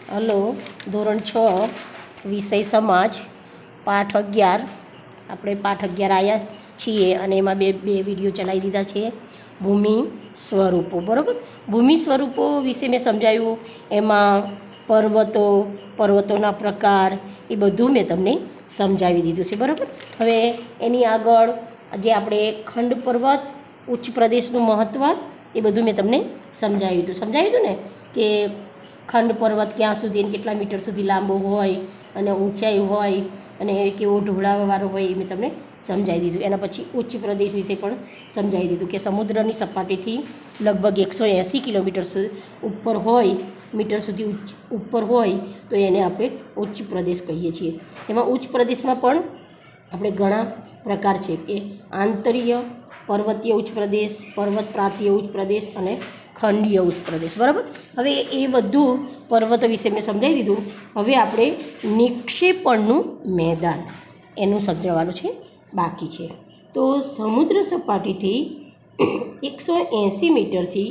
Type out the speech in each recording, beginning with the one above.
Hello, ધોરણ 6 વિષય સમાજ પાઠ 11 આપણે પાઠ 11 આવ્યા છીએ અને એમાં બે વિડીયો ચલાવી દીધા છે. ભૂમિ સ્વરૂપો, બરાબર. ભૂમિ સ્વરૂપો વિશે મેં સમજાવ્યું. એમાં પર્વતોના પ્રકાર એ બધું મેં તમને સમજાવી દીધું છે, બરાબર. હવે એની આગળ જે આપણે ખંડ પર્વત, ઉચ્ચ પ્રદેશનું મહત્ત્વ એ બધું મેં તમને સમજાવ્યું હતું ને કે ખંડ પર્વત ક્યાં સુધી અને કેટલા મીટર સુધી લાંબો હોય અને ઊંચાઈ હોય અને કેવો ઢોળાવવાળો હોય એ મેં તમને સમજાવી દીધું. એના પછી ઉચ્ચ પ્રદેશ વિશે પણ સમજાવી દીધું કે સમુદ્રની સપાટીથી લગભગ 180 કિલોમીટર ઉપર હોય, મીટર સુધી ઉપર હોય તો એને આપણે ઉચ્ચ પ્રદેશ કહીએ છીએ. એમાં ઉચ્ચ પ્રદેશમાં પણ આપણે ઘણા પ્રકાર છે કે આંતરીય પર્વતીય ઉચ્ચ પ્રદેશ, પર્વત પ્રાંતીય ઉચ્ચ પ્રદેશ અને ખંડીય ઉચ્ચ પ્રદેશ, બરાબર. હવે એ બધું પર્વતો વિશે મેં સમજાવી દીધું. હવે આપણે નિક્ષેપણનું મેદાન એનું સમજાવવાનું છે, બાકી છે. તો સમુદ્ર સપાટીથી 180 મીટરથી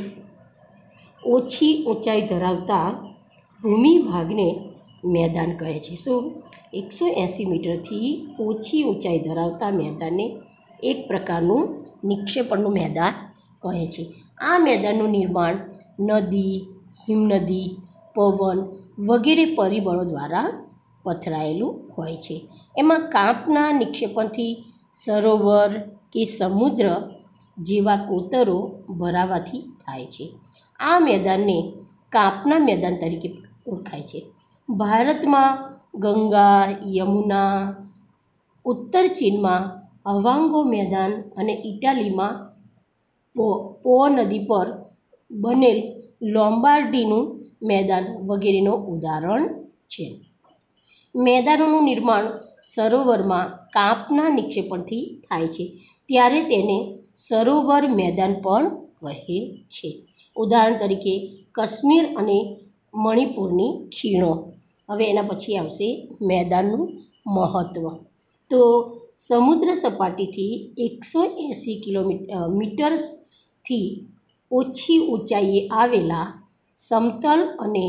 ઓછી ઊંચાઈ ધરાવતા ભૂમિભાગને મેદાન કહે છે. શું? 180 મીટરથી ઓછી ઊંચાઈ ધરાવતા મેદાનને એક પ્રકારનું નિક્ષેપણનું મેદાન કહે છે. આ મેદાનનું નિર્માણ નદી, હિમનદી, પવન વગેરે પરિબળો દ્વારા પથરાયેલું હોય છે. એમાં કાંપના નિક્ષેપણથી સરોવર કે સમુદ્ર જેવા કોતરો ભરાવાથી થાય છે. આ મેદાનને કાંપના મેદાન તરીકે ઓળખાય છે. ભારતમાં ગંગા, યમુના, ઉત્તર ચીનમાં અવાંગો મેદાન અને ઇટાલીમાં પો નદી પર બનેલ લોમ્બાર્ડીનું મેદાન વગેરેનું ઉદાહરણ છે. મેદાનોનું નિર્માણ સરોવરમાં કાંપના નિક્ષેપણથી થાય છે ત્યારે તેને સરોવર મેદાન પણ કહે છે. ઉદાહરણ તરીકે કાશ્મીર અને મણિપુરની ખીણો. હવે એના પછી આવશે મેદાનનું મહત્ત્વ. તો સમુદ્ર સપાટીથી 180 મીટરથી ઓછી ઊંચાઈએ આવેલા સમતલ અને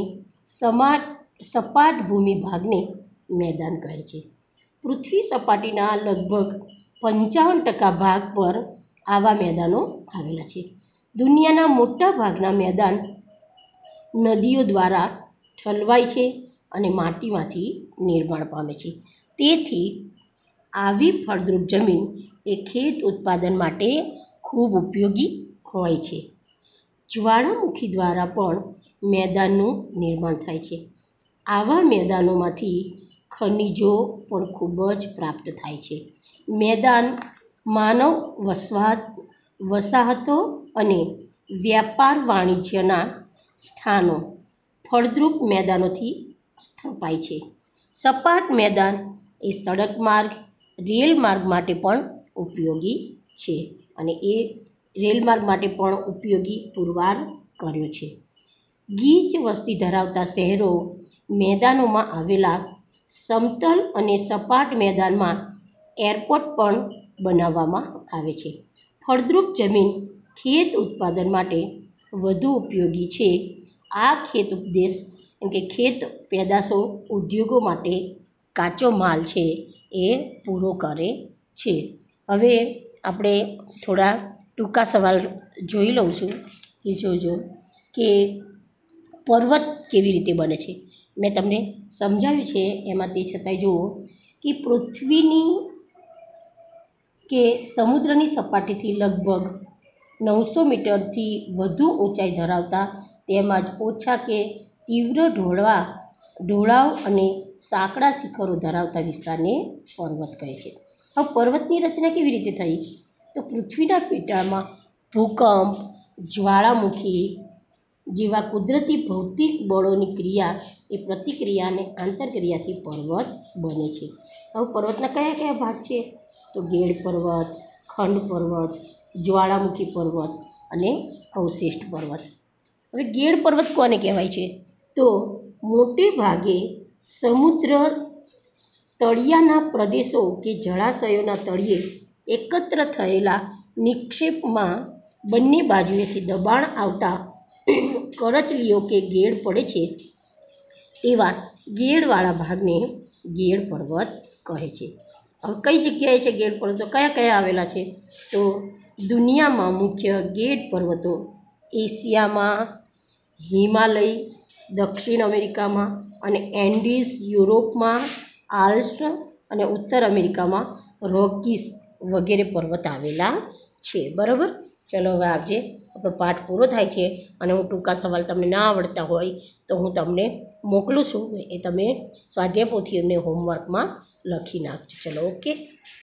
સપાટ ભૂમિભાગને મેદાન કહે છે. પૃથ્વી સપાટીના લગભગ 55% ભાગ પર આવા મેદાનો આવેલા છે. દુનિયાના મોટા ભાગના મેદાન નદીઓ દ્વારા ઠલવાય છે અને માટીમાંથી નિર્માણ પામે છે. તેથી આવી ફળદ્રુપ જમીન એ ખેત ઉત્પાદન માટે ખૂબ ઉપયોગી હોય છે. જ્વાળામુખી દ્વારા પણ મેદાનનું નિર્માણ થાય છે. આવા મેદાનોમાંથી ખનિજો પણ ખૂબ જ પ્રાપ્ત થાય છે. મેદાન માનવ વસાહતો અને વ્યાપાર વાણિજ્યના સ્થાનો ફળદ્રુપ મેદાનોથી સ્થપાય છે. સપાટ મેદાન એ સડક માર્ગ, રેલ માર્ગ માટે પણ ઉપયોગી છે અને એ રેલ માર્ગ માટે પણ ઉપયોગી પુરવાર કર્યો છે. ગીચ વસ્તી ધરાવતા શહેરો મેદાનોમાં આવેલા સમતલ અને સપાટ મેદાનમાં એરપોર્ટ પણ બનાવવામાં આવે છે. ફળદ્રુપ જમીન ખેત ઉત્પાદન માટે વધુ ઉપયોગી છે. આ ખેત પેદાશો ઉદ્યોગો માટે કાચો માલ છે એ પૂરો કરે છે. હવે આપણે થોડા ટૂંકા સવાલ જોઈ લઉં છું. જે જોજો કે પર્વત કેવી રીતે બને છે. મેં તમને સમજાવ્યું છે એમાં, તે છતાંય જુઓ કે પૃથ્વીની કે સમુદ્રની સપાટીથી લગભગ 900 મીટરથી વધુ ઊંચાઈ ધરાવતા તેમજ ઓછા કે તીવ્ર ઢોળાવ અને સાંકડા શિખરો ધરાવતા વિસ્તારને પર્વત કહે છે. હવે પર્વતની રચના કેવી રીતે થઈ? તો પૃથ્વીના પેટાળમાં ભૂકંપ, જ્વાળામુખી જેવા કુદરતી ભૌતિક બળોની ક્રિયા એ પ્રતિક્રિયા અને આંતરક્રિયાથી પર્વત બને છે. હવે પર્વતના કયા કયા ભાગ છે? તો ગેડ પર્વત, ખંડ પર્વત, જ્વાળામુખી પર્વત અને અવશિષ્ટ પર્વત. હવે ગેડ પર્વત કોને કહેવાય છે? તો મોટે ભાગે સમુદ્ર તળિયાના પ્રદેશો કે જળાશયોના તળિયે એકત્ર થયેલા નિક્ષેપમાં બંને બાજુએથી દબાણ આવતા કરચલીઓ કે ગેડ પડે છે એવા ગેડવાળા ભાગને ગેડ પર્વત કહે છે. હવે કઈ જગ્યાએ છે ગેડ પર્વતો, કયા કયા આવેલા છે? તો દુનિયામાં મુખ્ય ગેડ પર્વતો એશિયામાં હિમાલય, દક્ષિણ અમેરિકામાં અને એન્ડીઝ યુરોપમાં, આલ્પ્સ અને ઉત્તર અમેરિકામાં રોકીસ વગેરે પર્વત આવેલા છે. બરાબર, ચલો હવે આજે આપણો પાઠ પૂરો થાય છે અને હું ટૂંકા સવાલ તમને ના આવડતા હોય તો હું તમને મોકલું છું, એ તમે સ્વાધ્યાય પોથી અને હોમવર્કમાં લખી નાખજો. ચલો, ઓકે.